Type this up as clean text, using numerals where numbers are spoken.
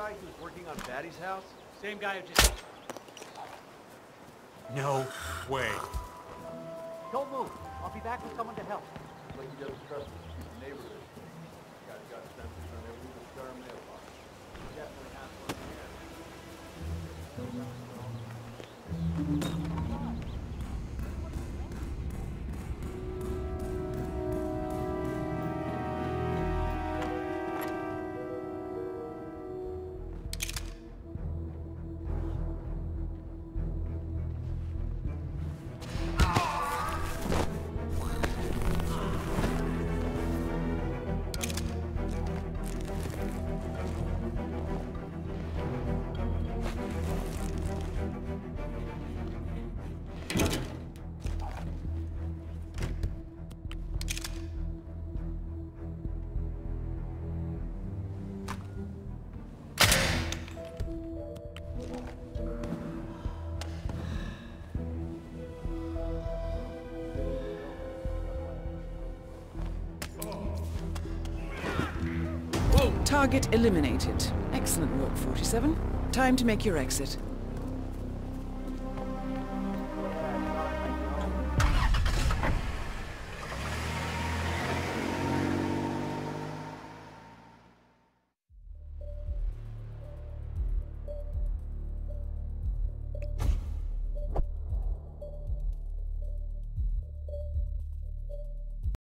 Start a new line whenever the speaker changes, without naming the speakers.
guy who was working on Batty's house?
Same guy who just...
No way.
Don't move. I'll be back with someone to help.
Like he doesn't trust the neighborhood. Guy's got sensors on every little star mailbox. Definitely has one here.
Target eliminated. Excellent work, 47. Time to make your exit.